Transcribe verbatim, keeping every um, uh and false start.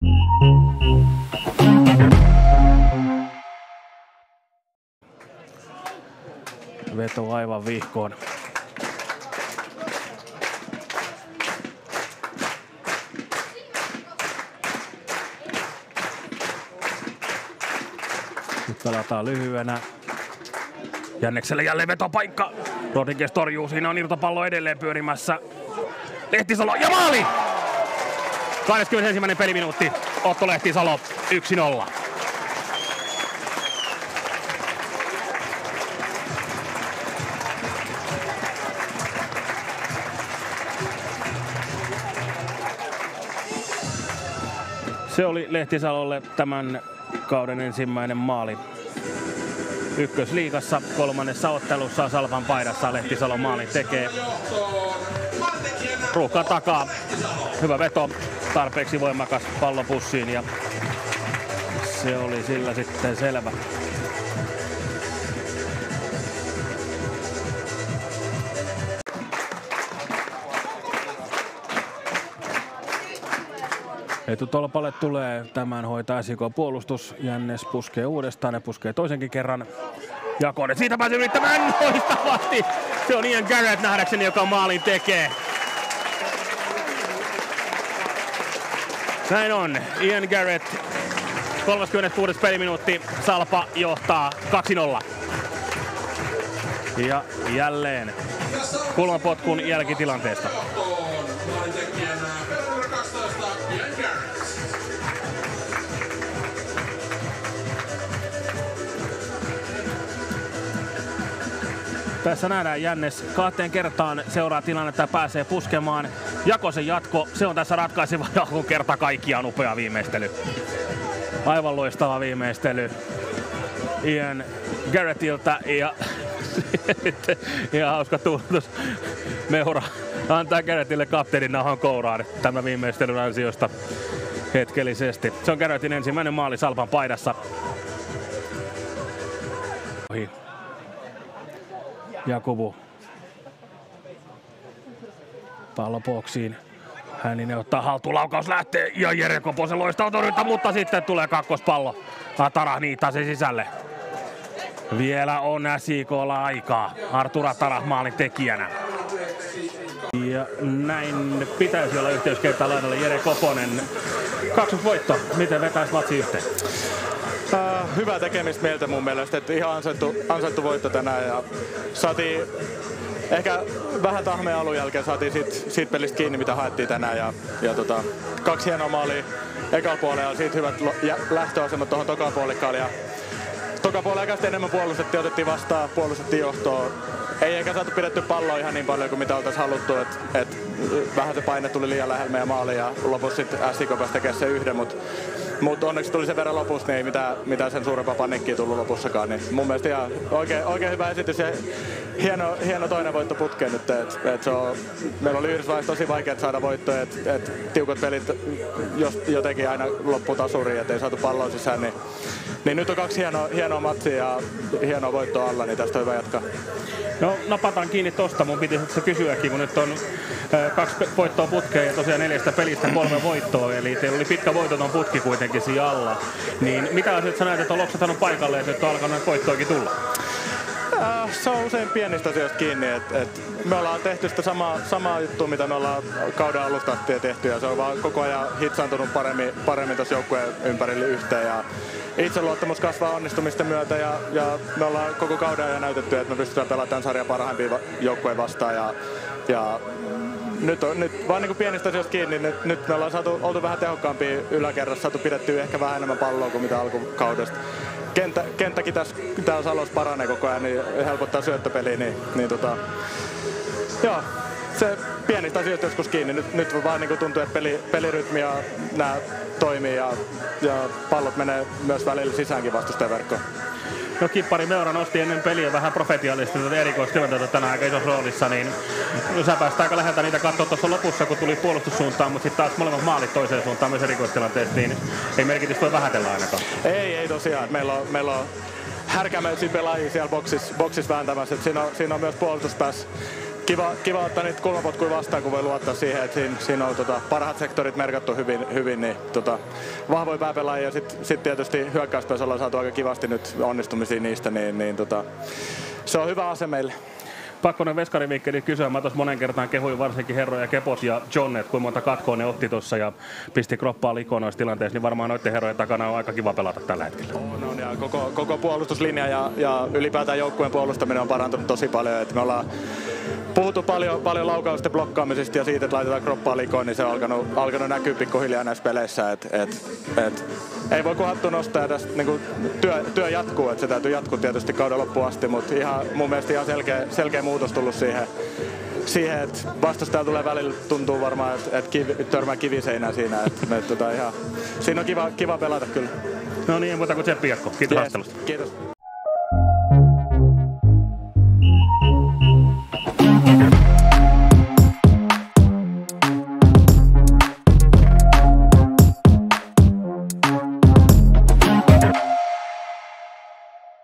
Veto aivan vihkoon. Nyt pelataan lyhyenä. Jännekselle jälleen vetopaikka. Rodriguez torjuu, siinä on irtopallo edelleen pyörimässä. Lehtisalo ja maali! kaksikymmentäyksi peliminuutti. Otto Lehtisalo yksi nolla. Se oli Lehtisalolle tämän kauden ensimmäinen maali. Ykkösliigassa kolmannessa ottelussa Salpan paidassa Lehtisalo maalin tekee. Ruuhka takaa. Hyvä veto. Tarpeeksi voimakas pallo pussiin ja se oli sillä sitten selvä. Etutolpalle tulee tämän hoitaa S J K-puolustus. Jännes puskee uudestaan ja puskee toisenkin kerran. Jakonen siitä pääsee yrittämään loistavasti. Se on Ian Garrett nähdäkseni, joka maalin tekee. Näin on. Ian Garrett. kolmaskymmeneskuudes peliminuutti. Salpa johtaa kaksi nolla. Ja jälleen kulmapotkun jälkitilanteesta. Tässä nähdään Jännes kahteen kertaan seuraa tilannetta ja pääsee puskemaan. Jakosen jatko, se on tässä ratkaiseva kun kerta kaikkiaan upea viimeistely. Aivan loistava viimeistely Ian Garrettilta ja sitten ihan hauska tuotos. Meura antaa Garrettille kapteenin nahan kouraan tämän viimeistelyn ansiosta hetkellisesti. Se on Garrettin ensimmäinen maali Salpan paidassa. Ohi. Jakubu. Pallo boksiin. Hänninen ottaa haltuun, laukaus lähtee ja Jere Koposen loistava torjunta, mutta sitten tulee kakkospallo. Atara niittaa se sisälle. Vielä on S J K:lla aikaa. Artur Atara maalin tekijänä. Ja näin pitäisi olla yhteyskenttä laidalla Jere Koponen. Kaksosvoitto. Miten vetäisi matsi yhteen? Uh, hyvä tekemistä meiltä mun mielestä, että ihan ansaittu, ansaittu voitto tänään ja saatiin ehkä vähän tahmeen alun jälkeen saatiin siitä, siitä pelistä kiinni mitä haettiin tänään ja, ja tota, kaksi hienoa maalia ekalla puolella ja siitä hyvät lähtöasemat tuohon tokapuolikkaan ja tokapuolella enemmän puolustettiin, otettiin vastaan, puolustettiin johtoon. Ei eikä saatu pidetty palloa ihan niin paljon kuin mitä oltaisiin haluttu, että et vähän se paine tuli liian lähellä meidän maaliin ja lopussa sitten S J K pääsi tekemään sen yhden, mutta Mutta onneksi tuli sen verran lopussa, niin ei mitään, mitään sen suurempaa panikkiä tullut lopussakaan. Niin mun mielestä ihan oikein, oikein hyvä esitys ja hieno, hieno toinen voitto putkeen nyt. Et, et se on, meillä oli yhdessä vaiheessa tosi vaikea saada voittoja, että et tiukat pelit jos jotenkin aina loppu tasuriin, ettei saatu palloa sisään. Niin, niin nyt on kaksi hienoa, hienoa matsia ja hienoa voittoa alla, niin tästä on hyvä jatkaa. No napataan kiinni tosta, mun piti se kysyäkin, kun nyt on äh, kaksi voittoa putkeen ja tosiaan neljästä pelistä kolme voittoa, eli teillä oli pitkä voitoton putki kuitenkin siinä alla. Niin mitä asiat sä näet, että on loksattanut paikalle, että nyt on alkanut voittoakin tulla? Äh, se on usein pienistä asioista kiinni, että et me ollaan tehty sitä samaa, samaa juttua, mitä me ollaan kauden alusta asti tehty ja se on vaan koko ajan hitsaantunut paremmin, paremmin tuossa joukkueen ympärille yhteen. Ja itseluottamus kasvaa onnistumisten myötä ja, ja me ollaan koko kauden ajan näytetty, että me pystytään pelaamaan tämän sarjan parhaimpia joukkueen vastaan. Ja, ja nyt, on, nyt vaan niin kuin pienistä asioista kiinni, nyt, nyt me ollaan saatu, oltu vähän tehokkaampia yläkerrassa, saatu pidettyä ehkä vähän enemmän palloa kuin mitä alkukaudesta. Kenttä, kenttäkin tässä täällä Salossa paranee koko ajan, niin helpottaa syöttöpeliä, niin, niin tota, joo, se pienistä asioista joskus kiinni. Nyt, nyt vaan niin tuntuu, että peli, pelirytmi ja nämä toimii ja, ja pallot menee myös välillä sisäänkin vastustajan verkkoon. No kippari Meura nosti ennen peliä vähän profetiaalisesti tätä erikoistilanteita tänään aika isossa roolissa, niin sä päästä aika läheltä niitä katsoa tuossa lopussa, kun tuli puolustussuuntaan, mutta sitten taas molemmat maalit toiseen suuntaan myös erikoistilanteesta, niin ei merkitystä voi vähätellä ainakaan. Ei, ei tosiaan. Meillä on, meillä on härkämäisiä pelaajia siellä boksissa, boksissa vääntämässä, että siinä on, siinä on myös puolustuspäässä kiva, kiva ottaa niitä kulmapotkuja vastaan, kun voi luottaa siihen, että siinä, siinä on tota, parhaat sektorit merkattu hyvin, hyvin niin tota, vahvoja pääpelaajia ja sitten sit tietysti hyökkäyspäässä ollaan saatu aika kivasti nyt onnistumisia niistä, niin, niin tota, se on hyvä ase meille. Pakkonen veskarivinkkeli kysyä. Mä tuossa monen kertaan kehuin varsinkin Herro ja Kepot ja John, että kuinka monta katkoa ne otti tuossa ja pisti kroppaa likoon noissa tilanteissa, niin varmaan noiden herrojen takana on aika kiva pelata tällä hetkellä. On, on ja koko, koko puolustuslinja ja, ja ylipäätään joukkueen puolustaminen on parantunut tosi paljon. Että me ollaan puhuttu paljon, paljon laukausten blokkaamisesta ja siitä, että laitetaan kroppaa likoon, niin se on alkanut, alkanut näkyä pikkuhiljaa näissä peleissä. Et, et, et, ei voi kuin hattu nostaa ja tästä niin työ, työ jatkuu, että se täytyy jatkuu tietysti kauden loppuun asti, mutta ihan, mun mielestä ihan selkeä, selkeä muutos tullut siihen, siihen että vastustaja tulee välillä, tuntuu varmaan, että, että kivi, törmää kiviseinään siinä. Että, että, tota, ihan, siinä on kiva, kiva pelata kyllä. No niin, muuta kuin tseppi jatko. Kiitos yes, haastattelusta. Kiitos.